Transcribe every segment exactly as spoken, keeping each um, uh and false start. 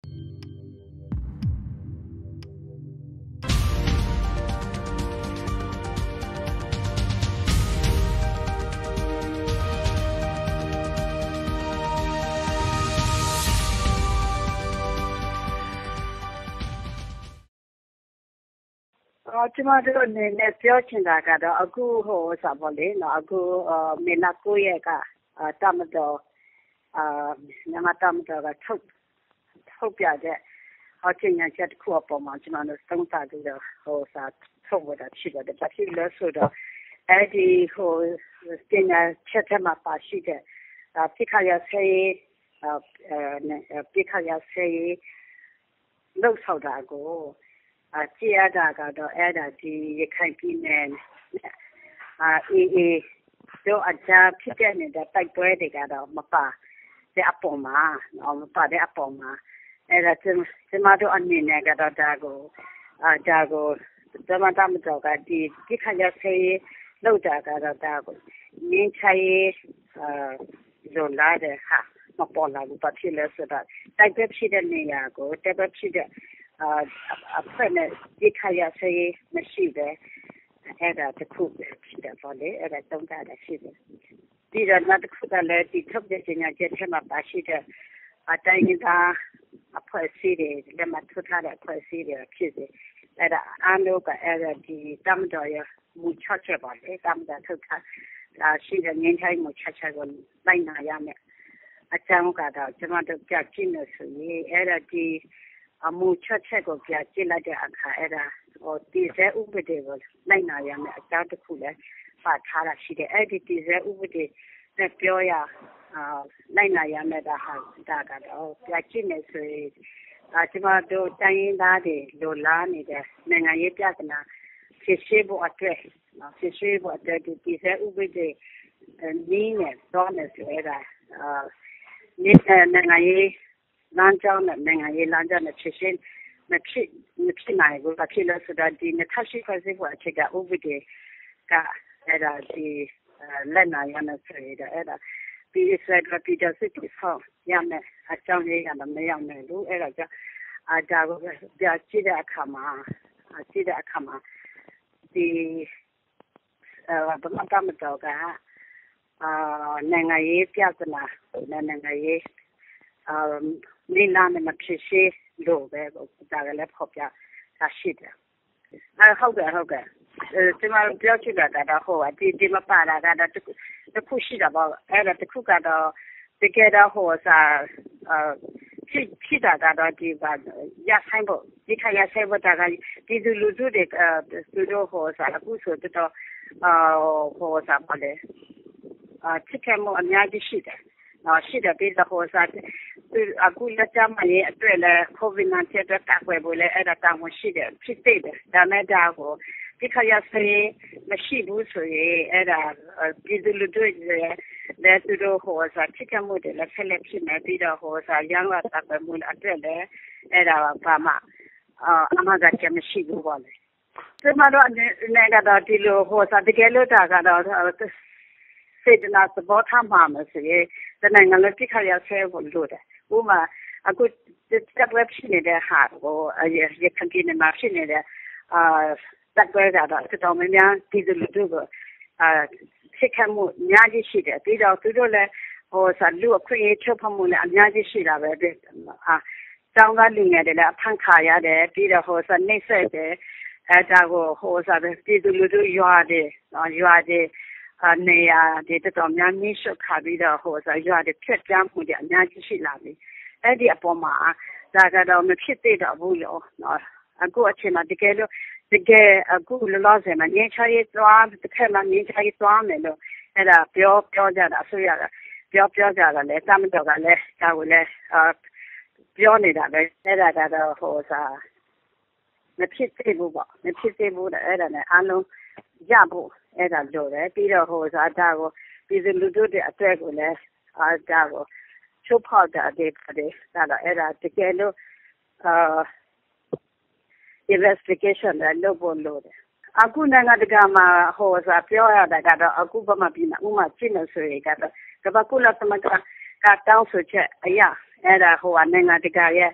哦，这么多年来表情大家都阿姑和啥么嘞？那阿姑呃，没那姑爷个呃，他们都呃，那么他们都个偷偷表的，好今年这苦不嘛，这么都生大这个和啥偷不的去的，把去了说的，哎的和今年吃他嘛把戏的，啊，皮卡要塞呃呃那呃皮卡要塞老少大个。啊，接啊大家都挨着去看见呢，啊，伊伊就阿家ဖြစ်တဲ့နေတဲ့တိုက်ပွဲတွေကတော့မပါတဲ့အပေါ်မှာတော့မပါတဲ့အပေါ်မှာအဲ့ဒါကျကျမတို့အနေနဲ့ကတော့ဒါကိုအာဒါကိုကျမတို့မတော်ကဒီဒီခါရဆေးလောက်တာကတော့ဒါကိုငင်းချရေးအာဇွန်လာတဲ့ဟာမပေါ်လာဘူးဘာဖြစ်လဲဆိုတော့တိုက်ပွဲဖြစ်တဲ့နေရာကိုတိုက်ပွဲဖြစ်တဲ့အာaprès ne dikaya say machine era de coupe de voler era tonga da shide dira na de coupe le di top de nya je chema ba shide a dai da après sire le ma tuta de après sireဖြစ်တယ်အဲ့ဒါအားလုံးကအဲ့ဒါဒီတမတော်ရမူချချက်ပါလေတမတော်ထုတ်တာဒါရှိတဲ့ငင်းချိုင်းမူချချက်ကိုလိုက်နာရမယ်အကြောင်းကတော့ကျွန်တော်တို့ကြည့်နေဆိုရင်အဲ့ဒါဒီအမှုချက်ချက်ကိုပြကြည့်လိုက်တဲ့အခါအဲ့ဒါဟိုတည်ဆဲဥပဒေကိုလိုက်နာရမယ်အကြောင်းတစ်ခုလည်းပါထားတာရှိတယ်အဲ့ဒီတည်ဆဲဥပဒေနဲ့ပြောရအာလိုက်နာရမယ်ဒါဟာဒါကတော့ပြကြည့်နေဆိုရင်အာကျွန်တော်တို့တိုင်းရင်းသားတွေလိုလားနေတဲ့နိုင်ငံရေးပြဿနာဖြစ်ရှိဖို့အတွက်ဖြစ်ရှိဖို့အတွက်ဒီတည်ဆဲဥပဒေနည်းနဲ့တော့နေဆိုရတာအာနိုင်ငံရေးလမ်းကြောင်းနဲ့နိုင်ငံရေးလမ်းကြောင်းနဲ့ဖြစ်ရှင်မဖြစ်မဖြစ်နိုင်ဘူးဘာဖြစ်လို့ဆိုတော့ဒီနှစ်ရှိခွင့်စီဖို့အခြေကဥပဒေကအဲ့ဒါဒီလက်နာရမယ်ဆိုရတဲ့အဲ့ဒါပြီးရတဲ့ပြည်တော်စစ်တီဆောင်ရမယ်အကြောင်းလေးကလည်းမရောက်နိုင်ဘူးအဲ့ဒါကြောင့်အာဒါကိုပြကြည့်တဲ့အခါမှာကြည့်တဲ့အခါမှာဒီအဲဘာမှမတော့ကအာနိုင်ငံရေးပြဿနာနိုင်ငံရေးအာနေလာမဖြစ်ရှိလို့ပဲဒါကလည်းဖော်ပြတာရှိတယ်အဲဟုတ်ကဲ့ဟုတ်ကဲ့ဒီမှာပြောချင်တာကတော့ဟိုအဒီဒီမပါတာကတော့တခုရှိတာပေါ့အဲ့ဒါတခုကတော့တကယ်တော့ဟိုစားအာဖြစ်ဖြစ်တာကတော့ဒီပါရဆိုင်ဖို့ဒီခါရဆိုင်ဖို့တာကဒီလူလူတွေသူတို့ဟိုစားအခုဆိုတော့အာဟိုစားပါလေအာချစ်ကမအများကြီးရှိတယ်နော်ရှိတယ်ပြီးတော့ဟိုစားအခုလက်ချမရေးအတွက်လဲ COVID nineteen အတွက်ကာကွယ်ဖို့လဲအဲ့ဒါတောင်းမရှိတယ်ဖြစ်သေးတယ်ဒါမဲ့ဒါကိုဒီခါရဆေးမရှိဘူးဆိုရင်အဲ့ဒါပြည်သူလူထုရဲ့လက်သူတို့ဟိုစားချစ်ကမှုတွေလက်ဆက်လက်ဖြစ်နေပြီးတော့ဟိုစားရန်လာတာပဲမှုအတွက်လဲအဲ့ဒါဘာမှအာအမှန်ကတည်းမရှိဘူးပေါ့လေဒီမှာတော့အနေကတော့ဒီလိုဟိုစားတကယ်လို့တာကတော့စေတနာသဘောထားမှာမဆိုရင်တနိုင်ငံလုံးပြခရဆဲဖို့လို့တယ်ဥမာအခုတက်ဝက်ဖြစ်နေတဲ့ဟာကိုရခိုင်ပြည်နယ်မှာဖြစ်နေတဲ့အာတက်ပွဲကတော့တော်များများဒီလိုလူတို့ကအာစစ်ခတ်မှုအများကြီးရှိတယ်ပြီးတော့သူတို့လည်းဟိုဆလူအခွင့်အရေးချုပ်ဖမှုလည်းအများကြီးရှိတာပဲအာတောင်းကလူငယ်တွေလည်းအဖန်ခါရတယ်ပြီးတော့ဟိုဆနှိမ့်ဆက်တယ်အဲဒါကိုဟိုဆပြည်သူလူထုရွာတယ်ရွာတယ်အနေရဒီတော်များများရှုပ်ခါပြီးတော့ဟိုဆိုရွာတွေဖြတ်ကြမ်းမှုတွေအများကြီးရှိလာပြီအဲ့ဒီအပေါ်မှာဒါကတော့မဖြစ်သေးတော့ဘူးလို့နော်အခုအချိန်မှာတကယ်လို့တကယ်အခုလောလောဆယ်မှာငင်းချရေးသွားတစ်ခါမှငင်းချရေးသွားမယ်လို့အဲ့ဒါပြောပြောကြတာဆိုရတာပြောပြောကြတာလေတမတော်ကလည်းဒါကိုလည်းအာပြောနေတာပဲအဲ့ဒါကတော့ဟိုစားမဖြစ်သေးဘူးပေါ့မဖြစ်သေးဘူးအဲ့ဒါနဲ့အားလုံးရဖို့အဲ့ဒါလို့လေပြီးတော့ဟိုစားဒါကိုပြည်သူလူထုတွေအတွက်ကိုလည်းအာဒါကိုချိုးဖောက်တာတွေပါတယ်ဒါတော့အဲ့ဒါတကယ်လို့အာ investigation လုပ်ဖို့လို့တယ်အခုနိုင်ငံတကာမှာဟိုစားပြောရတာကတော့အခုဘာမှပြည်မှာဥမာကျင့်လို့ဆိုရင်ကတော့ကမ္ဘာကုလသမဂ္ဂကတောင်းဆိုချက်အရာအဲ့ဒါဟိုနိုင်ငံတကာရဲ့ဟ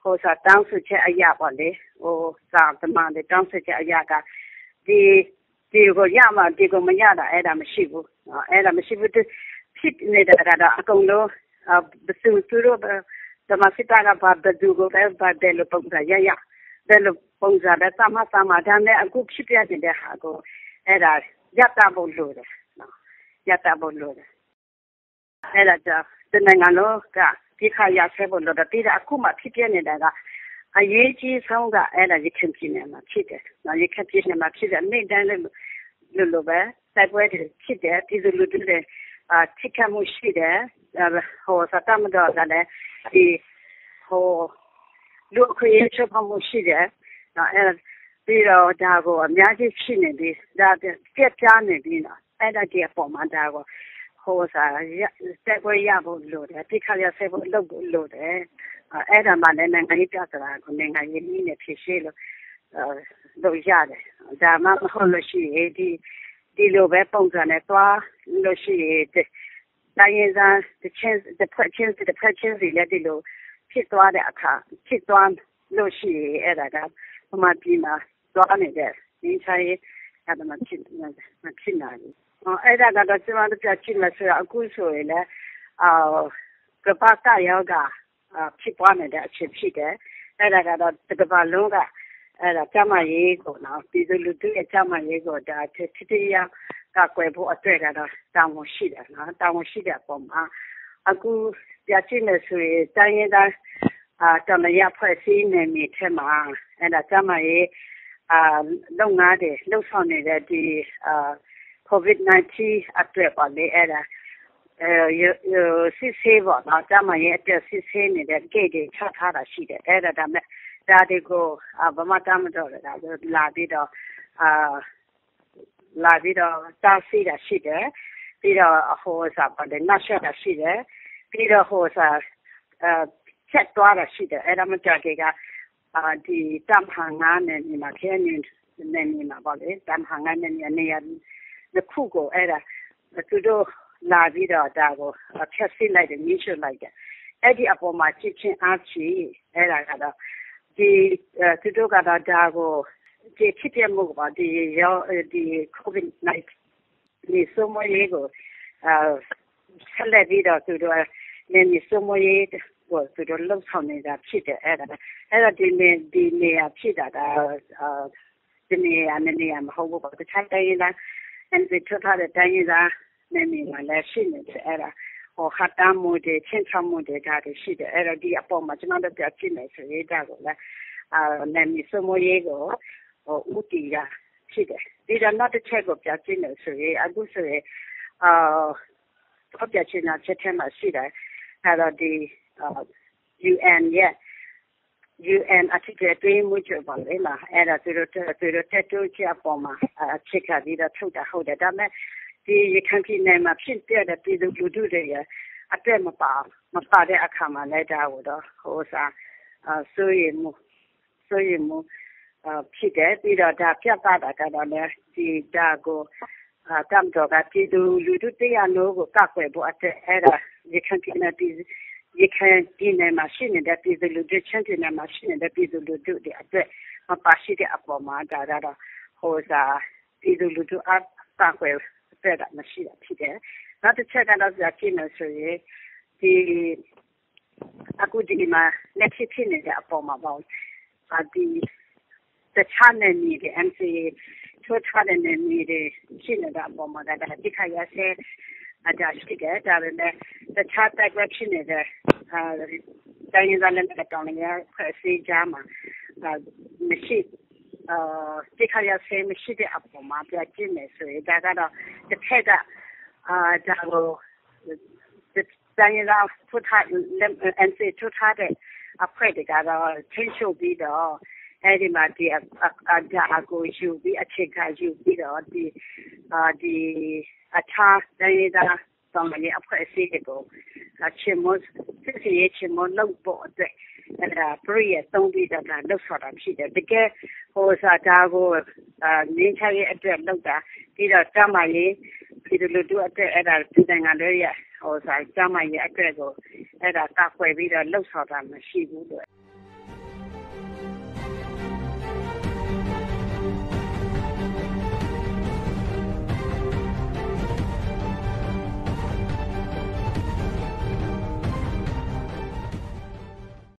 ဟိုစားတောင်းဆိုချက်အရာပေါ့လေဟိုစာတမန်တွေတောင်းဆိုချက်အရာကဒီဒီကိုရမှာဒီကိုမရတာအဲ့ဒါမရှိဘူးအဲ့ဒါမရှိဘူးဖြစ်နေတာကတော့အကုန်လုံးဘယ်သူသူတို့ဓမ္မစစ်တာကဘာဘယ်သူကိုပဲဘာတယ်လို့ပုံစံရရတယ်လို့ပုံစံတဲ့သမားသမားဒါနဲ့အခုဖြစ်ပြနေတဲ့ဟာကိုအဲ့ဒါရတာဖို့လို့တယ်နော်ရတာဖို့လို့တယ်အဲ့ဒါကြောင့်ဒီနိုင်ငံလုံးကဒီခါရဆဲဖို့လို့တဲ့အခုမှဖြစ်ပြနေတာကအရေးကြီးဆုံးကအဲ့ဒါရခိုင်ပြည်နယ်မှာဖြစ်တယ်နော်ရခိုင်ပြည်နယ်မှာဖြစ်တဲ့နေ့တိုင်းလို့လို့ပဲတိုက်ပွဲတွေဖြစ်တယ်ဒီလိုလူတွေအာထိခတ်မှုရှိတယ်ဟိုစတမ်းတော့လည်းဒီဟိုလူခွေးချုပ်မှုရှိတယ်နော်အဲ့ပြီးတော့ဒါကိုအများကြီးဖြစ်နေပြီဒါပြက်ပြားနေပြီနော်အဲ့ဒါဒီအပေါ်မှာဒါကိုဟိုစားတက်ခွေရဖို့လို့တယ်တိခါရဆဲဖို့လုပ်ဖို့လို့တယ်အဲ့ဒါမှလည်းနိုင်ငံရေးပြဿနာကိုနိုင်ငံရေးနည်းနဲ့ဖြေရှင်းလို့လုပ်ရတယ်ဒါမှမဟုတ်လို့ရှိရင်ဒီဒီလိုပဲပုံစံနဲ့သွားလို့ရှိရင်တိုင်းရင်းသားတစ်ချင်းတစ်ဖက်ချင်းတစ်ဖက်ချင်းစီလည်းဒီလိုဖြစ်သွားတဲ့အခါဖြစ်သွားလို့ရှိရင်အဲ့ဒါကဟိုမှာပြည်မှာသွားနေတဲ့ဒီဆိုင်အဲ့ဒါမှဖြစ်နေမှဖြစ်နေတယ်အဲ့ဒါကတော့ကျွန်တော်တို့ပြချင်လို့ဆိုအခုဆိုရင်လည်းအာကပ္ပကယောဂဖြစ်သွားနေတဲ့အဖြစ်ဖြစ်တယ်အဲ့ဒါကတော့တကဘာလုံးကအဲ့ဒါကျမရေးကိုနော်ပြည်သူလူထုရဲ့ကျမရေးကိုဒါတတိယကကွယ်ဖို့အတွက်ကတော့တောင်းဝန်ရှိတယ်နော်တောင်းဝန်ရှိတဲ့အပေါ်မှာအခုပြချင်လို့ဆိုရင်တိုင်းရင်းသားအာတမရဖွဲ့စည်းနေမိထဲမှာအဲ့ဒါကျမရေးအာလုံငါးတယ်လှုပ်ဆောင်နေတဲ့ဒီအာ COVID nineteen အတွက်ပါလေအဲ့ဒါအဲစစ်ဆေးပေါ့နော်ကျမရေးအတွက်စစ်ဆေးနေတဲ့ gate တွေချထားတာရှိတယ်အဲ့ဒါဒါမဲ့ဒါတွေကိုဗမာတမတော်လာပြီးတော့အာလာပြီးတော့တားဆီးတာရှိတယ်ပြီးတော့ဟိုစားပါတယ်နှရှက်တာရှိတယ်ပြီးတော့ဟိုစားအဲချက်သွားတာရှိတယ်အဲ့ဒါမှကြကြကအာဒီတမ်ဟန်ငါနဲ့ဒီမှာခဲနေနေနေမှာပေါ့လေတမ်ဟန်ငါနဲ့နေရဒီခုကိုအဲ့ဒါသူတို့လာပြီးတော့ဒါကိုဖြတ်စစ်လိုက်တယ်ညှိရှုလိုက်တယ်အဲ့ဒီအပေါ်မှာချစ်ချင်းအားချီအဲ့ဒါကတော့ဒီသူတို့ကတော့ဒါကိုဒီဖြစ်ပြမှုကဒီရောဒီ COVID nineteen ဒီစမရေးကိုအာဆက်လက်ပြီးတော့သူတို့နေနေစမရေးကိုသူတို့လုံဆောင်နေတာဖြစ်တယ်အဲ့ဒါအဲ့ဒါဒီနေဒီနေရာဖြစ်တာဒါအာဒီနေရာနေရာမဟုတ်ဘူးတခြားတိုင်းရင်းသားအဲ့ဒီထွက်ထားတဲ့တိုင်းရင်းသားနေနေမှာလည်းရှိနေတယ်အဲ့ဒါဟိုခတ်တမ်းမှုတွေချင်းချမှုတွေဒါတွေရှိတယ်အဲ့ဒါဒီအပေါ်မှာကျွန်တော်တို့ပြကြည့်မယ်ဆိုရင်ဒါကိုလည်းအာနေနေစမရေးကိုဟိုဦးတီးတာဖြစ်တယ်ဒီတော့နောက်တစ်ချက်ကိုပြကြည့်မယ်ဆိုရင်အခုဆိုရင်အာတော့ပြချင်တာချက်ထဲမှာရှိတယ်အဲ့တော့ဒီ U N ရဲ့ U N အထက်အတွင်းမှုချုပ်ပါလေလားအဲ့ဒါသူတို့သူတို့တက်တိုးချအပေါ်မှာအချက်ကပြီးတော့ထုတ်တာဟုတ်တယ်ဒါပေမဲ့ဒီရခိုင်ပြည်နယ်မှာဖြစ်တဲ့ပြည်သူလူထုတွေရဲ့အတွက်မပါမပါတဲ့အခါမှာလည်းဒါကိုတော့ဟိုစားအဆိုရမှုဆိုရမှုဖြစ်တယ်ပြီးတော့ဒါပြတ်သားတာကတော့လည်းဒီဒါကိုအတမ်တော့ကပြည်သူလူထုတရားလို့ကိုကကွယ်ဖို့အတွက်အဲ့ဒါရခိုင်ပြည်နယ်ပြည်ရခိုင်ပြည်နယ်မှာရှိနေတဲ့ပြည်သူလူထုချင်းပြည်နယ်မှာရှိနေတဲ့ပြည်သူလူထုတွေအတွက်မပါရှိတဲ့အပေါ်မှာဒါကတော့ဟိုစားပြည်သူလူထုအကကွယ်တဲ့တာမရှိတာဖြစ်တယ်နောက်တစ်ချက်ကတော့ကြာကြည့်လို့ဆိုရင်ဒီအခုဒီမှာလက်ရှိဖြစ်နေတဲ့အပေါ်မှာပေါ့ဒီတခြားနေနေတဲ့ M C A ထိုးထားတဲ့နေနေတဲ့ရှိနေတဲ့အပေါ်မှာဒါတိခါရဆဲအကြရှိတယ်ဒါပေမဲ့တခြားတိုက်ပွဲဖြစ်နေတဲ့အာတိုင်းရင်းသားလက်နက်တောင်ရဖွဲ့စည်းကြမှာမရှိအာတိခါရဆဲမရှိတဲ့အပေါ်မှာပြကြည့်နေဆိုရင်ဒါကတော့တစ်ထက်ကအာဒါကိုတိုင်းရင်းသားထိုးထား M C A ထိုးထားတဲ့အဖွဲ့တွေကတော့ချင်းချုပ်ပြီးတော့အဲ့ဒီမှာဒီအကြအကိုယူပြီးအခြေခံယူပြီးတော့ဒီအာဒီအခြားတိုင်းရင်းသားတောင်ရအဖွဲ့အစည်းတွေကိုချင်းမစစ်စီရဲ့ချင်းမလုပ်ဖို့အတွက်အဲ့ဒါပြည်ရဲ့သုံးပြီးတော့လှုပ်ဆောင်တာဖြစ်တယ်တကယ်ဟိုစားတာကိုအာနင်းချရဲ့အတွက်လုပ်တာပြီးတော့တမရေးပြည်သူလူထုအတွက်အဲ့ဒါပြည်နိုင်ငံတွေရဲ့ဟိုစားတမရေးအတွက်ကိုအဲ့ဒါကကွယ်ပြီးတော့လှုပ်ဆောင်တာမရှိဘူးလို့